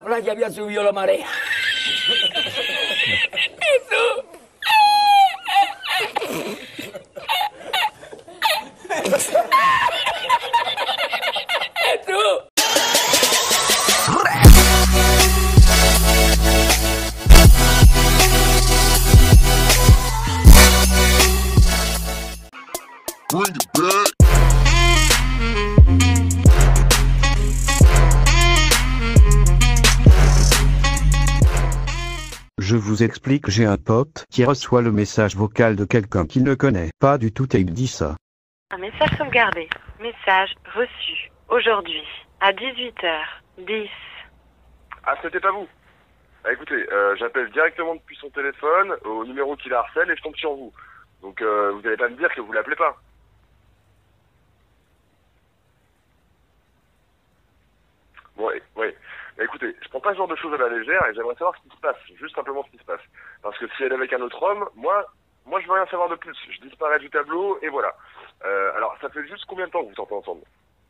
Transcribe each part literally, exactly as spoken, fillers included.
Ahora ya había subido la marea. Jesús. Jesús. Bring it back. Je vous explique, j'ai un pote qui reçoit le message vocal de quelqu'un qu'il ne connaît pas du tout et il dit ça. Un message sauvegardé. Message reçu. Aujourd'hui, à dix-huit heures dix. Ah, c'était pas vous. Ah, écoutez, euh, j'appelle directement depuis son téléphone au numéro qui la harcèle et je tombe sur vous. Donc euh, vous allez pas me dire que vous l'appelez pas. Bon, ouais. ouais. Bah, écoutez, je prends pas ce genre de choses à la légère et j'aimerais savoir ce qui se passe, juste simplement ce qui se passe. Parce que si elle est avec un autre homme, moi, moi je veux rien savoir de plus. Je disparais du tableau et voilà. Euh, alors, ça fait juste combien de temps que vous sortez ensemble?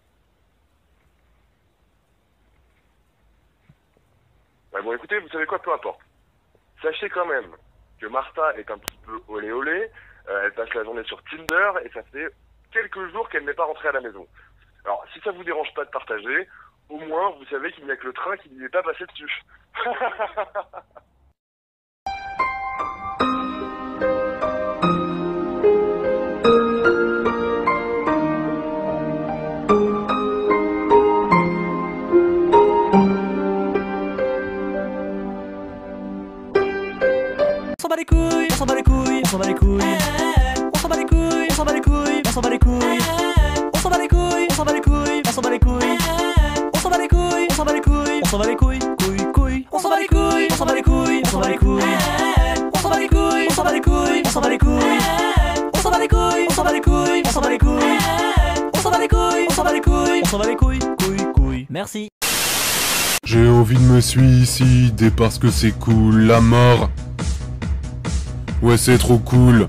Bah, bon, écoutez, vous savez quoi, peu importe. Sachez quand même que Martha est un petit peu olé olé, euh, elle passe la journée sur Tinder et ça fait quelques jours qu'elle n'est pas rentrée à la maison. Alors, si ça vous dérange pas de partager, au moins, vous savez qu'il n'y a que le train qui n'y est pas passé dessus. On s'en bat les couilles, on s'en bat les couilles, on s'en bat les couilles. On s'en bat les couilles, on s'en bat les couilles, on s'en bat les couilles. On s'en bat les couilles, on s'en bat les couilles, on s'en bat les couilles. On s'en bat les couilles, on s'en bat les couilles, on s'en bat les couilles, couilles, couilles. On s'en bat les couilles, on s'en bat les couilles, on s'en bat les couilles. On s'en bat les couilles, on s'en bat les couilles, on s'en bat les couilles. On s'en bat les couilles, on s'en bat les couilles, on s'en bat les couilles. On s'en bat les couilles, on s'en bat les couilles, on s'en bat les couilles, couilles, couilles. Merci. J'ai envie de me suicider parce que c'est cool, la mort. Ouais, c'est trop cool.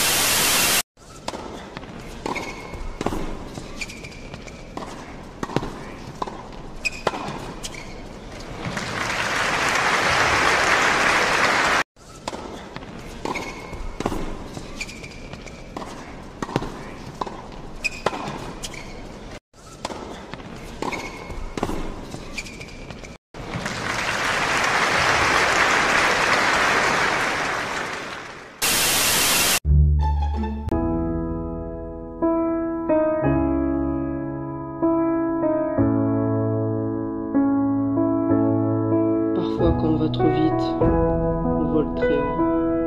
Parfois, quand on va trop vite, on vole très haut.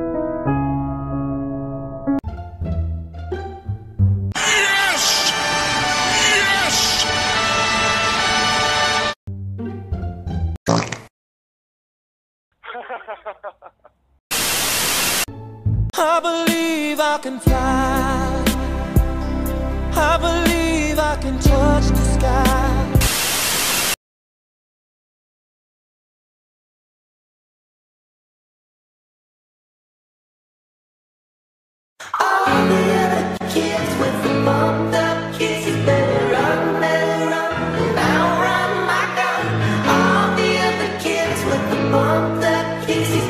Yes! Yes! I believe I can fly. I believe I can touch the sky. All the other kids with the bumped up kisses better run, better run, now run my gun. All the other kids with the bumped up kisses.